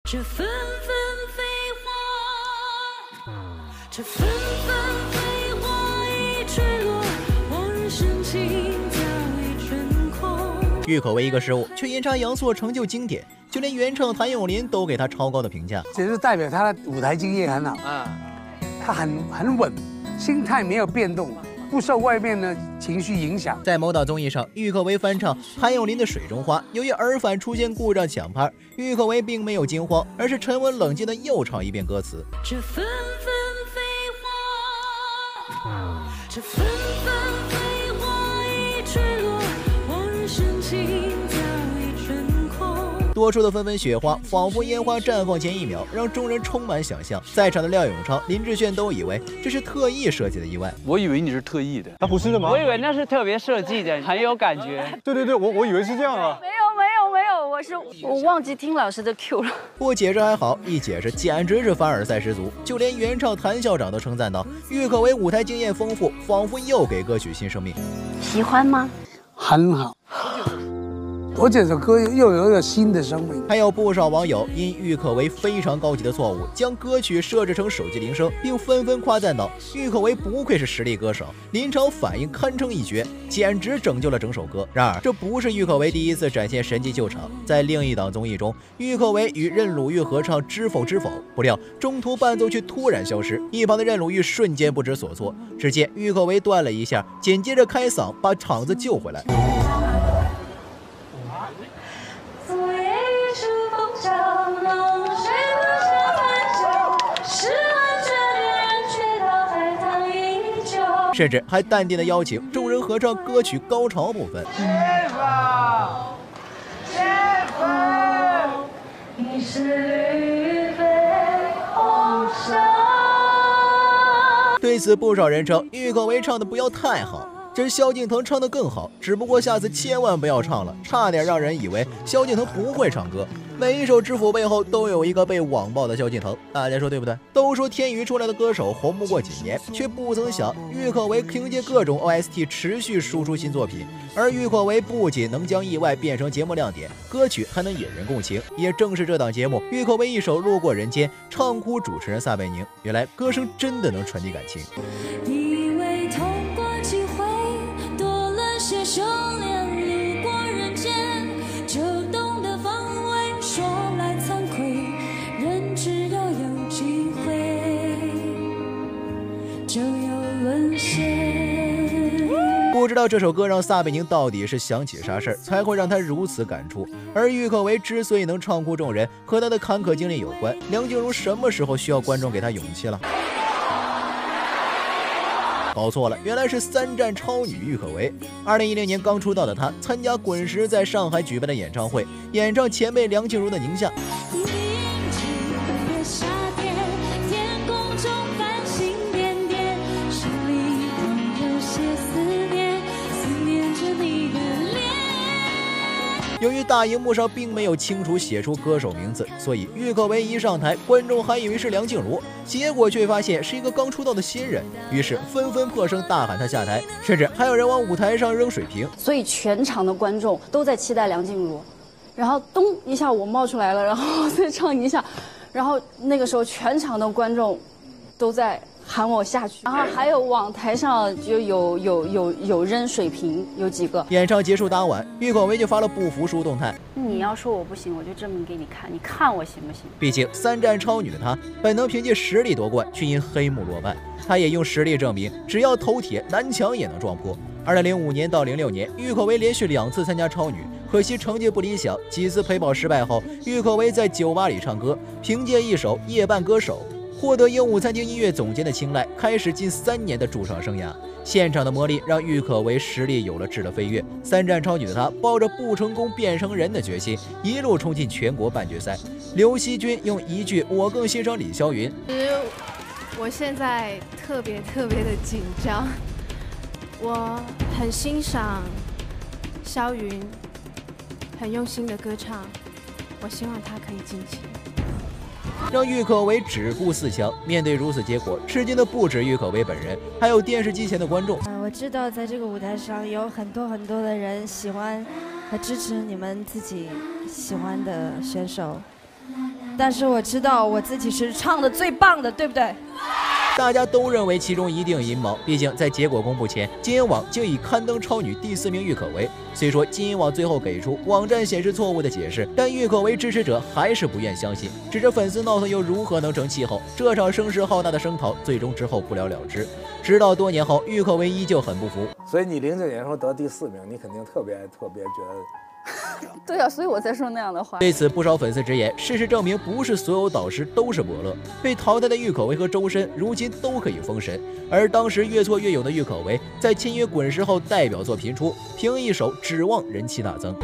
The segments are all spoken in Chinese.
这纷纷飞花，这纷纷飞花已坠落，往日深情早已成空。 郁可唯一个失误，却阴差阳错成就经典，就连原唱谭咏麟都给他超高的评价。 只是代表他的舞台经验很好他很稳，心态没有变动，不受外面的情绪影响。 在某档综艺上，郁可唯翻唱谭咏麟的《水中花》，由于耳返出现故障抢拍，郁可唯并没有惊慌，而是沉稳冷静地又唱一遍歌词。 这纷纷飞花，这纷纷飞花已坠落，往日深情早已成空。 多出的纷纷雪花，仿佛烟花绽放前一秒，让众人充满想象。在场的廖永昌、林志炫都以为这是特意设计的意外。 我以为你是特意的， 不是的吗？ 我以为那是特别设计的，很有感觉。 对，我以为是这样啊。 没有，我忘记听老师的 Q 了。 不解释还好，一解释简直是凡尔赛十足。就连原唱谭校长都称赞道：“郁可唯舞台经验丰富，仿佛又给歌曲新生命。” 喜欢吗？ 很好。我这首歌又有一个新的生命。 还有不少网友因郁可唯非常高级的错误，将歌曲设置成手机铃声，并纷纷夸赞道：“郁可唯不愧是实力歌手，临场反应堪称一绝，简直拯救了整首歌。”然而，这不是郁可唯第一次展现神级救场。在另一档综艺中，郁可唯与任鲁豫合唱《知否知否》，不料中途伴奏却突然消失，一旁的任鲁豫瞬间不知所措。只见郁可唯断了一下，紧接着开嗓把场子救回来。甚至还淡定地邀请众人合唱歌曲高潮部分。你是绿肥红纱。对此，不少人称郁可唯唱的不要太好，这萧敬腾唱的更好，只不过下次千万不要唱了，差点让人以为萧敬腾不会唱歌。每一首知否背后都有一个被网暴的萧敬腾，大家说对不对？都说天娱出来的歌手红不过几年，却不曾想郁可唯凭借各种 OST 持续输出新作品。而郁可唯不仅能将意外变成节目亮点，歌曲还能引人共情。也正是这档节目，郁可唯一首《路过人间》唱哭主持人撒贝宁，原来歌声真的能传递感情。 以为通过机会多了些修炼，路过人间就懂得防卫，说来惭愧，人只要有机会就有沦陷。 不知道这首歌让撒贝宁到底是想起啥事儿，才会让他如此感触。而郁可唯之所以能唱哭众人，和他的坎坷经历有关。梁静茹什么时候需要观众给她勇气了？搞错了，原来是三战超女郁可唯。2010年刚出道的她，参加滚石在上海举办的演唱会，演唱前辈梁静茹的《宁夏》。由于大荧幕上并没有清楚写出歌手名字，所以郁可唯一上台，观众还以为是梁静茹，结果却发现是一个刚出道的新人，于是纷纷破声大喊她下台，甚至还有人往舞台上扔水瓶。 所以全场的观众都在期待梁静茹，然后咚一下我冒出来了，然后再唱一下，然后那个时候全场的观众都在喊我下去，然后还有往台上就有扔水瓶，有几个。 演唱结束当晚，郁可唯就发了不服输动态。 你要说我不行，我就证明给你看，你看我行不行？ 毕竟三战超女的她本能凭借实力夺冠，却因黑幕落败。她也用实力证明，只要头铁，南墙也能撞破。2005年到06年，郁可唯连续2次参加超女，可惜成绩不理想，几次陪跑失败后，郁可唯在酒吧里唱歌，凭借一首《夜半歌手》获得鹦鹉餐厅音乐总监的青睐，开始近3年的驻场生涯。现场的魔力让郁可唯实力有了质的飞跃。三战超女的她抱着不成功变成人的决心，一路冲进全国半决赛。刘惜君用一句“我更欣赏李霄云”， 我现在特别的紧张。我很欣赏霄云很用心的歌唱，我希望他可以晋级。 让郁可唯止步4强。面对如此结果，吃惊的不止郁可唯本人，还有电视机前的观众。 我知道在这个舞台上有很多的人喜欢和支持你们自己喜欢的选手， 但是我知道我自己是唱的最棒的，对不对？ 大家都认为其中一定有阴谋，毕竟在结果公布前，金鹰网竟已刊登超女第4名郁可唯。虽说金鹰网最后给出网站显示错误的解释，但郁可唯支持者还是不愿相信。指着粉丝闹腾又如何能成气候？这场声势浩大的声讨最终之后不了了之。直到多年后，郁可唯依旧很不服。 所以你09年时候得第4名，你肯定特别觉得。 对啊，所以我才说那样的话。 对此，不少粉丝直言，事实证明，不是所有导师都是伯乐。被淘汰的郁可唯和周深，如今都可以封神。而当时越挫越勇的郁可唯，在签约滚石后，代表作频出，凭一首《指望》人气大增。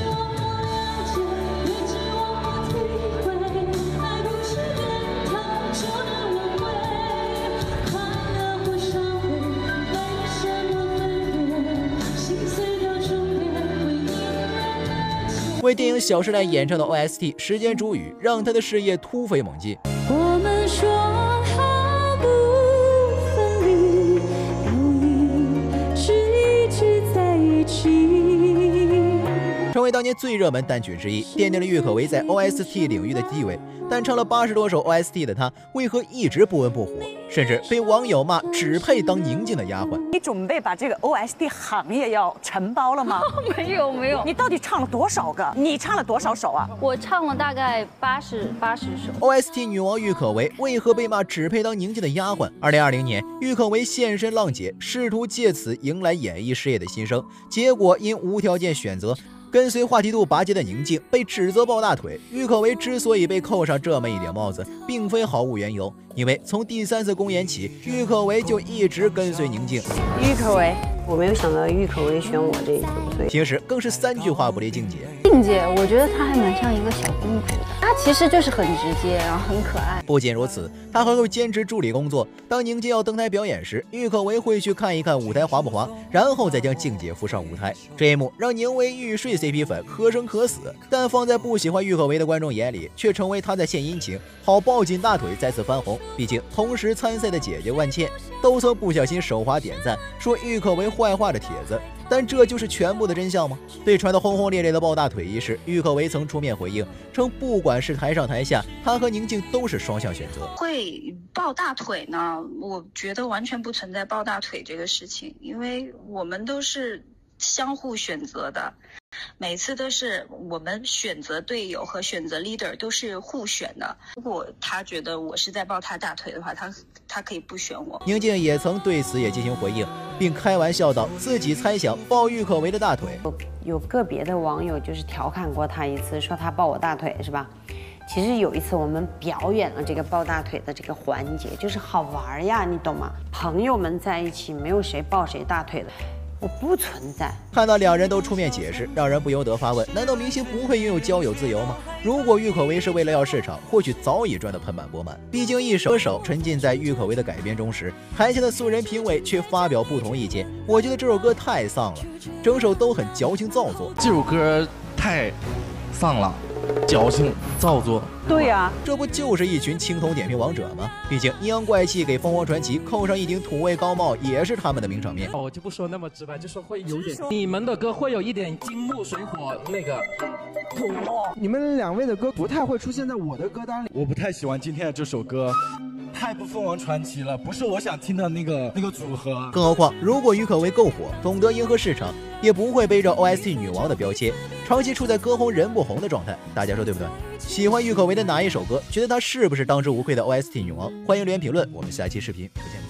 为电影《小时代》演唱的 OST《时间煮雨》，让他的事业突飞猛进。 我们说好不分离，要一直一直在一起， 成为当年最热门单曲之一，奠定了郁可唯在 OST 领域的地位。但唱了80多首 OST 的她，为何一直不温不火，甚至被网友骂只配当宁静的丫鬟？ 你准备把这个 OST 行业要承包了吗？ 没有。 你到底唱了多少个？你唱了多少首啊？ 我唱了大概80首。 OST 女王郁可唯为何被骂只配当宁静的丫鬟？2020年，郁可唯现身浪姐，试图借此迎来演艺事业的新生，结果因无条件选择跟随话题度拔尖的宁静，被指责抱大腿。郁可唯之所以被扣上这么一顶帽子，并非毫无缘由，因为从第3次公演起，郁可唯就一直跟随宁静。 郁可唯，我没有想到郁可唯选我这一组，所以平时更是3句话不离静姐。 静姐，我觉得她还蛮像一个小公主的，她其实就是很直接，然后很可爱。 不仅如此，她还会兼职助理工作。当宁静要登台表演时，郁可唯会去看一看舞台滑不滑，然后再将静姐扶上舞台。这一幕让宁为玉睡 CP 粉可生可死，但放在不喜欢郁可唯的观众眼里，却成为她在献殷勤，好抱紧大腿再次翻红。毕竟同时参赛的姐姐万茜都曾不小心手滑点赞说郁可唯坏话的帖子。但这就是全部的真相吗？对传得轰轰烈烈的抱大腿一事，郁可唯曾出面回应，称不管是台上台下，她和宁静都是双向选择。 会抱大腿呢？我觉得完全不存在抱大腿这个事情，因为我们都是相互选择的，每次都是我们选择队友和选择 leader 都是互选的。如果他觉得我是在抱他大腿的话，他可以不选我。 宁静也曾对此也进行回应，并开玩笑道自己猜想抱郁可唯的大腿。 有个别的网友就是调侃过他一次，说他抱我大腿是吧？其实有一次我们表演了这个抱大腿的这个环节，就是好玩呀，你懂吗？朋友们在一起，没有谁抱谁大腿的。我不存在。 看到两人都出面解释，让人不由得发问：难道明星不会拥有交友自由吗？如果郁可唯是为了要市场，或许早已赚得盆满钵满。毕竟一首首沉浸在郁可唯的改编中时，台下的素人评委却发表不同意见。我觉得这首歌太丧了，整首都很矫情造作。 这首歌太丧了，矫情造作。 对呀， 这不就是一群青铜点评王者吗？毕竟阴阳怪气给凤凰传奇扣上一顶土味高帽，也是他们的名场面。 我就不说那么直白，就说会有点，你们的歌会有一点金木水火那个。 你们两位的歌不太会出现在我的歌单里。 我不太喜欢今天的这首歌。太不凤凰传奇了，不是我想听的那个组合。 更何况，如果郁可唯够火，懂得迎合市场，也不会背着 OST 女王的标签，长期处在歌红人不红的状态。大家说对不对？喜欢郁可唯的哪一首歌？觉得她是不是当之无愧的 OST 女王？欢迎留言评论，我们下期视频不见不散。